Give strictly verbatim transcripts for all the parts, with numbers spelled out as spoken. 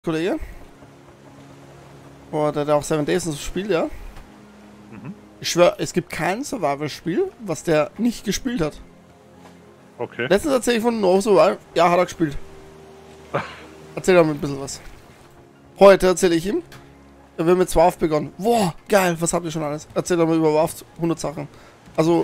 Kollege. Boah, der, der auch Seven Days und so spielt, ja. Mhm. Ich schwör, es gibt kein Survival-Spiel, was der nicht gespielt hat. Okay. Letztens erzähle ich von No Survival. Ja, hat er gespielt. Erzähl doch mal ein bisschen was. Heute erzähle ich ihm. Wir haben mit Zwarf begonnen. Boah, geil, was habt ihr schon alles? Erzähl doch mal über Warf hundert Sachen. Also.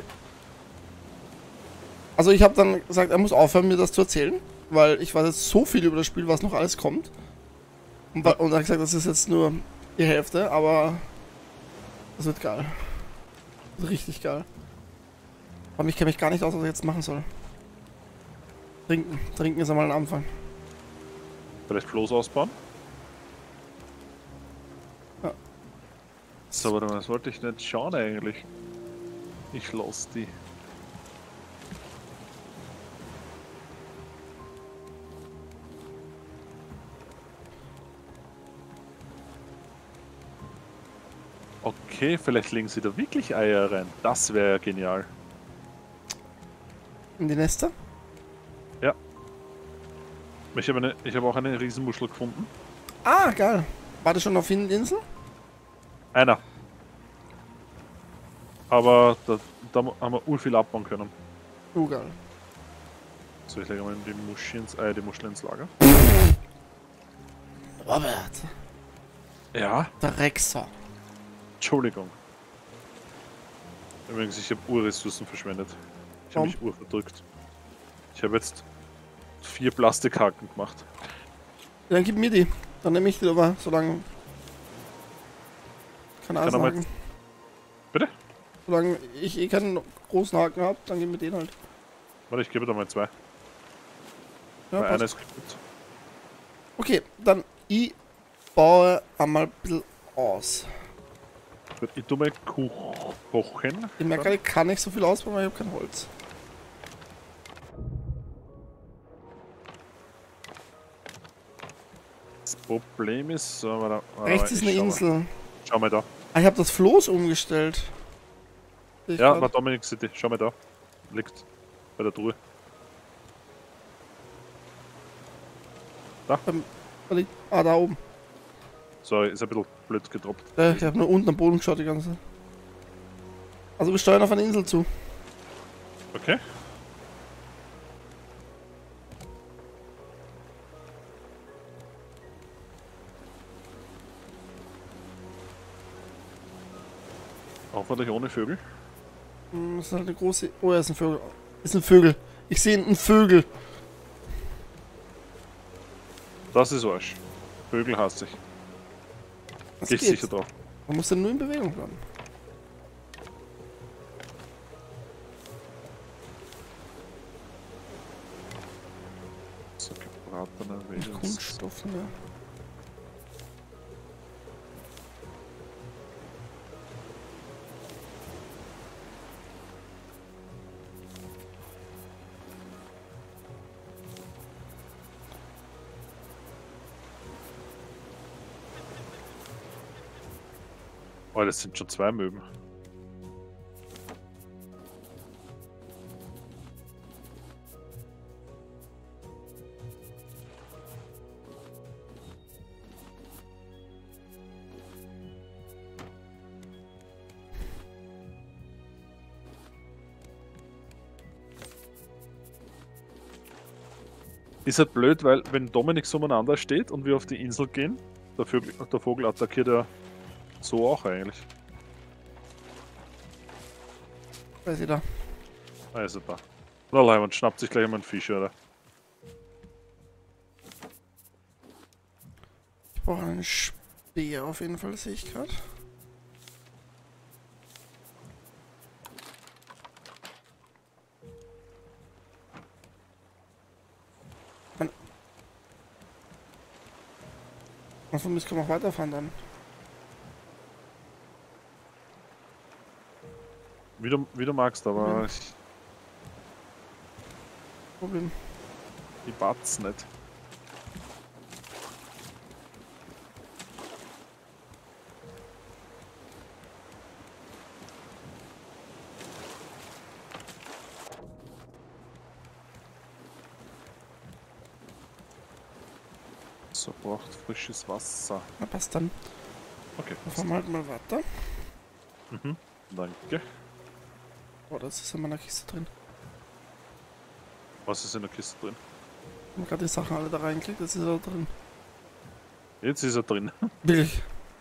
Also ich habe dann gesagt, er muss aufhören, mir das zu erzählen. Weil ich weiß jetzt so viel über das Spiel, was noch alles kommt. Und, ja. und er hat gesagt, das ist jetzt nur die Hälfte, aber das wird geil. Das wird richtig geil. Aber ich kenne mich gar nicht aus, was ich jetzt machen soll. Trinken. Trinken ist einmal ein Anfang. Vielleicht Floß ausbauen? Ja. So, warte mal, das wollte ich nicht schauen eigentlich. Ich lass die. Okay, vielleicht legen sie da wirklich Eier rein. Das wäre ja genial. In die Nester? Ja. Ich habe eine, ich habe auch eine Riesenmuschel gefunden. Ah, geil. War das schon auf vielen Inseln? Einer. Aber da, da haben wir ur viel abbauen können. Oh, geil. So, ich lege mal die Muschel ins, äh, die Muschel ins Lager. Robert. Ja. Der Rexer. Entschuldigung. Übrigens, ich habe Urressourcen verschwendet. Ich habe mich urverdrückt. Ich habe jetzt vier Plastikhaken gemacht. Ja, dann gib mir die. Dann nehme ich die aber, solange. Kann alles Kann er mal- sagen. Bitte? Solange ich eh keinen großen Haken habe, dann gib mir den halt. Warte, ich gebe da mal zwei. Ja, Weil passt. einer ist kaputt. Okay, dann ich baue einmal ein bisschen aus. Gut, ich tue mal Kuch kochen. Ich merke gerade, ich kann nicht so viel ausbauen, weil ich habe kein Holz. Das Problem ist, so, warte, warte, Rechts ist ich eine schau mal. Insel. Schau mal da. Ah, ich habe das Floß umgestellt. Sehe ich Ja, grad. war Dominic City. Schau mal da. Liegt bei der Truhe. Ähm, da liegt- Ah, da oben. Sorry, ist ein bisschen blöd gedroppt. Äh, ich habe nur unten am Boden geschaut die ganze Zeit. Also wir steuern auf eine Insel zu. Okay. Hoffentlich ohne Vögel. Hm, das ist halt eine große... Oh, ja, ist ein Vögel. Ist ein Vögel. Ich sehe einen Vögel. Das ist Arsch. Vögel hasse ich. Das Geh ich geht. sicher drauf. Man muss dann nur in Bewegung bleiben. So, gebratener Wels. Kunststoff, ne? Oh, das sind schon zwei Möben. Ist halt blöd, weil wenn Dominik so umeinander steht und wir auf die Insel gehen, der Vogel, der Vogel attackiert ja so auch eigentlich. Weiß ich da. Ah, ist er da. Na Leimund, schnappt sich gleich mal einen Fisch, oder? Ich brauche einen Speer auf jeden Fall, sehe ich gerade. Man Und von mir kann man auch weiterfahren dann. Wie du, wie du magst, aber Ja. ich, Problem. ich bat's nicht. So, braucht frisches Wasser. Na, passt dann. Okay. Dann fahren wir halt mal weiter. Mhm. Danke. Oh, das ist in meiner Kiste drin. Was ist in der Kiste drin? Ich habe gerade die Sachen alle da reingeklickt, das ist da drin. Jetzt ist er drin. Wirklich.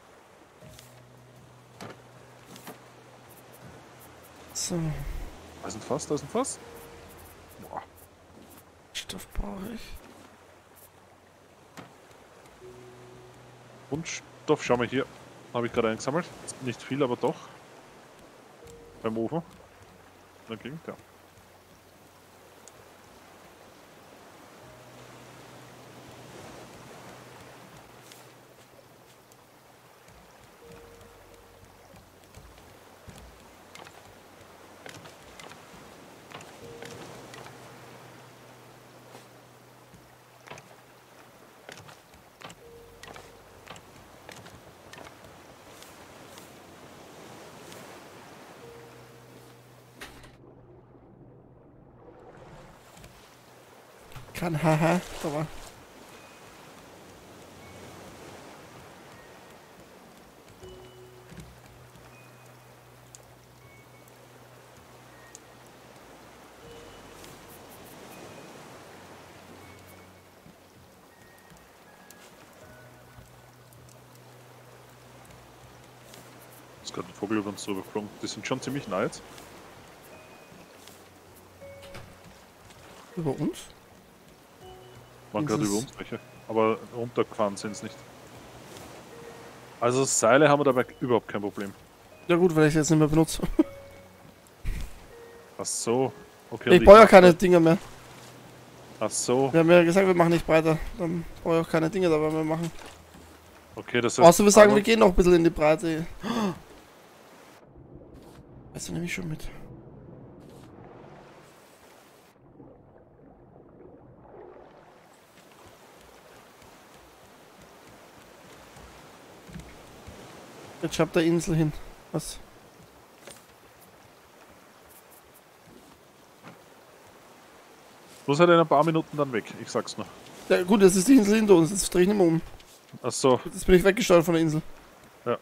So, Da ist ein Fass, da ist ein Fass. Boah. Stoff brauche ich. Grundstoff, schau mal hier. Habe ich gerade eingesammelt. Nicht viel, aber doch. Beim Ofen. In der Gegend, ja. Kann, haha, da war. Ist gerade ein Vogel über uns drüber geflogen. Die sind schon ziemlich nah jetzt. Über uns? Waren Das gerade ist- über uns welche. Aber runtergefahren sind es nicht. Also Seile haben wir dabei überhaupt kein Problem. Ja gut, weil ich jetzt nicht mehr benutze. Ach so. Okay. Ich und brauche ja mach- keine Dinger mehr. Ach so. Wir haben ja gesagt, wir machen nicht breiter. Dann brauche ich auch keine Dinger dabei mehr machen. Okay, das heißt. Außer wir sagen, wir aber- gehen noch ein bisschen in die Breite. Weißt du, nehme ich schon mit. Jetzt schreibt der Insel hin. Was? Muss halt in ein paar Minuten dann weg, ich sag's noch. Ja gut, jetzt ist die Insel hinter uns. Jetzt drehe ich nicht mehr um. Ach so. Jetzt bin ich weggesteuert von der Insel. Ja.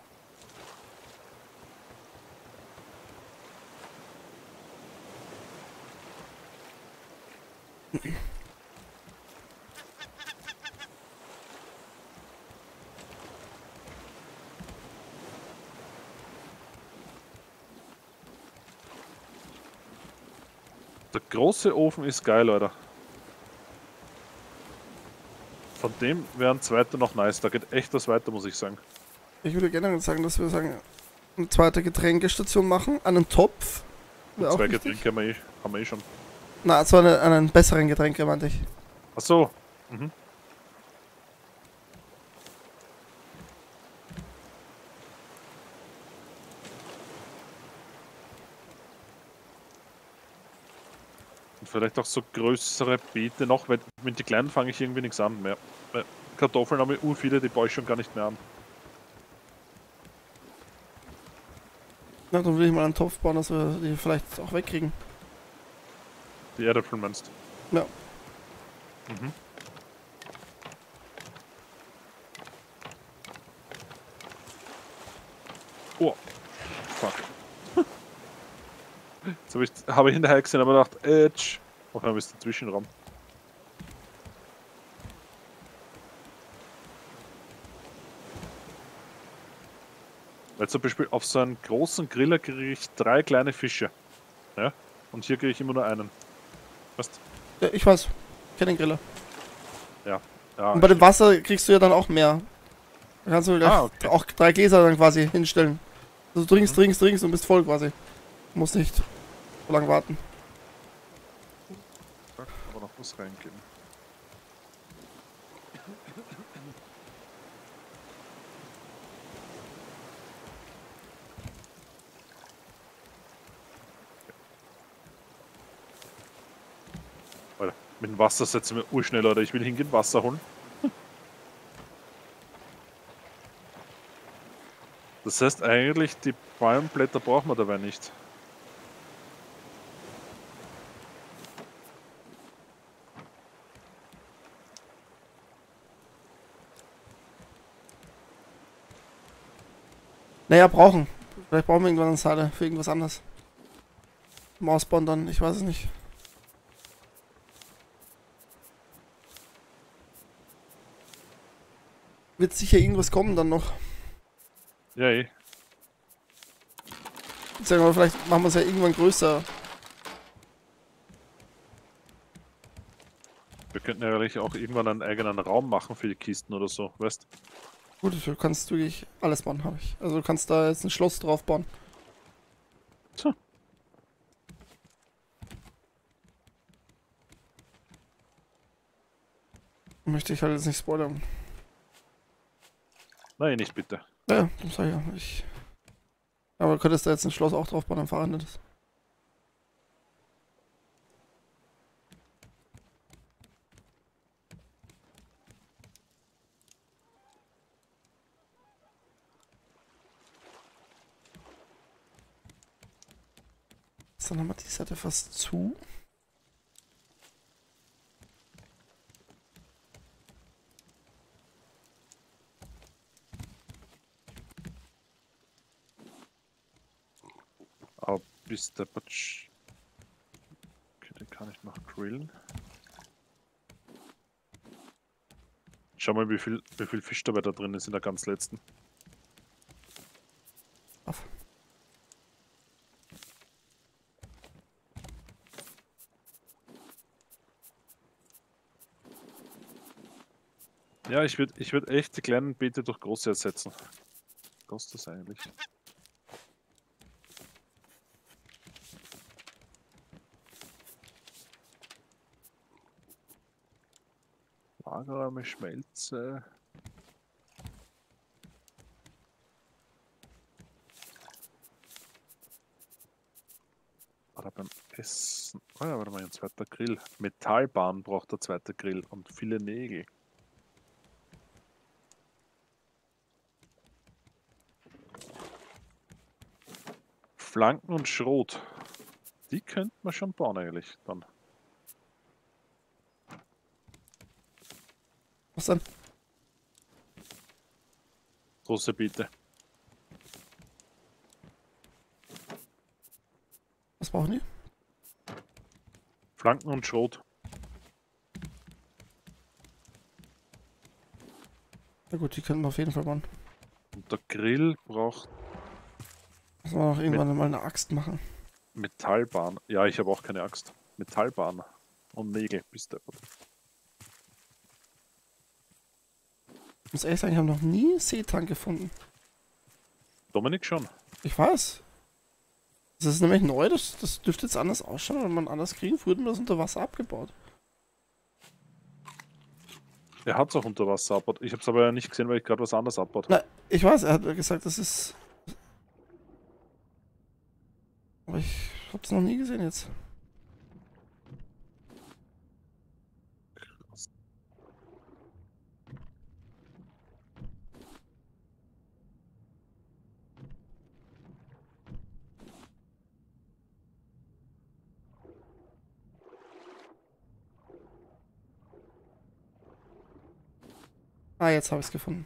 Der große Ofen ist geil, Leute. Von dem wäre ein zweiter noch nice. Da geht echt was weiter, muss ich sagen. Ich würde gerne sagen, dass wir sagen, eine zweite Getränkestation machen. Einen Topf. Wäre auch Zwei wichtig. Getränke haben wir, eh, haben wir eh schon. Na, so eine, einen besseren Getränke, meinte ich. Ach so. Mhm. Und vielleicht auch so größere Beete noch, weil mit den kleinen fange ich irgendwie nichts an mehr. Weil Kartoffeln haben wir ur viele, die baue ich schon gar nicht mehr an. Na, dann will ich mal einen Topf bauen, dass wir die vielleicht auch wegkriegen. Die Erdäpfel meinst du? Ja. Mhm. Oh, fuck. Jetzt habe ich, hab ich hinterher gesehen, aber gedacht, Edge. Auf einmal ist der Zwischenraum. Weil zum Beispiel auf so einen großen Griller kriege ich drei kleine Fische. Ja? Und hier kriege ich immer nur einen. Weißt Ja, ich weiß. Ich kenne den Griller. Ja. ja Und bei dem Wasser kriegst du ja dann auch mehr. Da kannst du gleich Ah, okay. auch drei Gläser dann quasi hinstellen. Also du trinkst, Mhm. trinkst, trinkst und bist voll quasi. Du musst nicht so lange warten. Da kann aber noch was reingeben. Alter, mit dem Wasser setzen wir urschnell, oder ich will hingehen, Wasser holen. Das heißt eigentlich, die Palmblätter brauchen wir dabei nicht. Naja, brauchen. Vielleicht brauchen wir irgendwann eine Seile für irgendwas anderes. Mausbahn dann, ich weiß es nicht. Wird sicher irgendwas kommen dann noch. Ja, eh. Sagen wir, vielleicht machen wir es ja irgendwann größer. Wir könnten ja eigentlich auch irgendwann einen eigenen Raum machen für die Kisten oder so, weißt? Gut, du kannst wirklich alles bauen, habe ich. Also du kannst da jetzt ein Schloss drauf bauen. So. Möchte ich halt jetzt nicht spoilern. Nein, nicht bitte. Ja, das sag ich ja. Ich aber du könntest da jetzt ein Schloss auch drauf bauen, dann verhandelt es. Dann haben wir die Seite fast zu. Aber bis der Batsch. Okay, den kann ich noch grillen. Schau mal, wie viel, wie viel Fisch dabei da drin ist in der ganz letzten. Auf. Ja, ich würde ich würd echt die kleinen Beete durch große ersetzen. Was kostet das eigentlich? Lagerräume, Schmelze. Oder beim Essen. Oh ja, warte mal, ein zweiter Grill. Metallbahn braucht der zweite Grill und viele Nägel. Flanken und Schrot. Die könnte man schon bauen eigentlich dann. Was dann? Große Beete. Was brauchen die? Flanken und Schrot. Na gut, die können wir auf jeden Fall bauen. Und der Grill braucht Müssen wir noch irgendwann mal eine Axt machen. Metallbahn. Ja, ich habe auch keine Axt. Metallbahn und Nägel. Bis der. Ich muss ehrlich sagen, ich habe noch nie Seetang gefunden. Dominik schon. Ich weiß. Das ist nämlich neu, das, das dürfte jetzt anders ausschauen, wenn man anders kriegen. Früher hat man das unter Wasser abgebaut. Er hat es auch unter Wasser abbaut. Ich habe es aber ja nicht gesehen, weil ich gerade was anderes abbaut. Na, ich weiß, er hat gesagt, das ist... Aber ich habe es noch nie gesehen jetzt. Ah, jetzt habe ich es gefunden.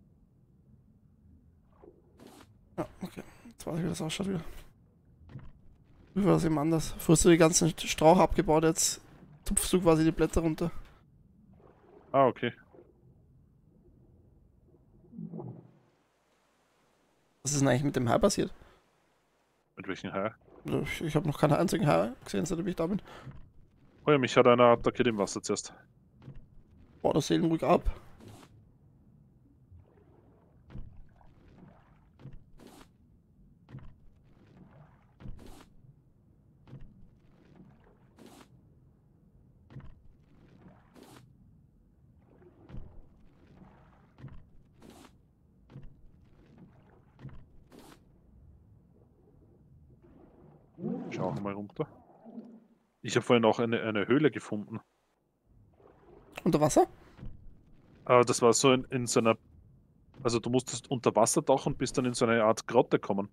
Ja, okay. Jetzt weiß ich, wie das ausschaut wieder. Wie war das eben anders? Früher hast du die ganzen Strauch abgebaut, jetzt tupfst du quasi die Blätter runter. Ah, okay. Was ist denn eigentlich mit dem Hai passiert? Mit welchem Hai? Ich, ich habe noch keinen einzigen Hai gesehen, seitdem ich da bin. Oh ja, mich hat einer attackiert im Wasser zuerst. Boah, das Seelen ruhig ab. Schau auch mal runter. Ich habe vorhin auch eine, eine Höhle gefunden. Unter Wasser? Aber das war so in, in so einer... Also du musstest unter Wasser tauchen und bist dann in so eine Art Grotte kommen.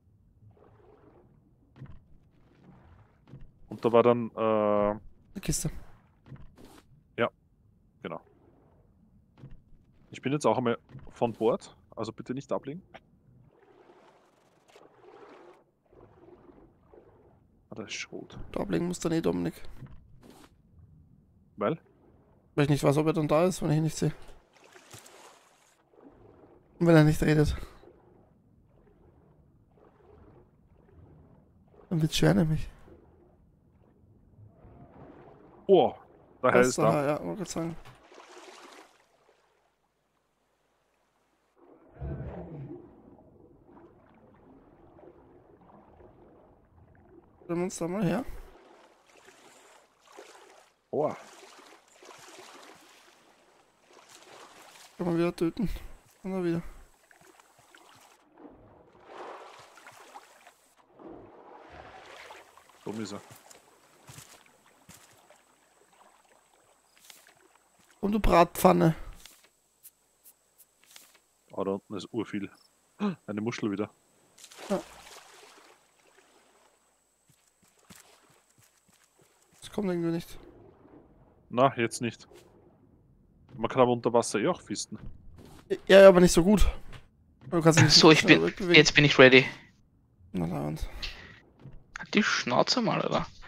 Und da war dann... Äh, Eine Kiste. ja, genau. Ich bin jetzt auch einmal von Bord, also bitte nicht ablegen. das ist Schrot. Da ablegen muss dann eh Dominik. Weil? Weil ich nicht weiß, ob er dann da ist, wenn ich ihn nicht sehe. Und wenn er nicht redet. Dann wird's schwer nämlich. Oh, da Das heißt da, er. ja, wollte gerade sagen. Stellen wir uns da mal her. Oh, Kann man wieder töten. Und dann wieder. dumm ist er. Und du Bratpfanne. Oh, da unten ist urviel. Eine Muschel wieder. Ja. Das kommt irgendwie nicht. Na, jetzt nicht. Man kann aber unter Wasser eh auch fisten. Ja, ja, aber nicht so gut. Du kannst dich nicht So, ich schnell bin. wegbewegen. Jetzt bin ich ready. Na, na und. Halt die Schnauze mal, oder?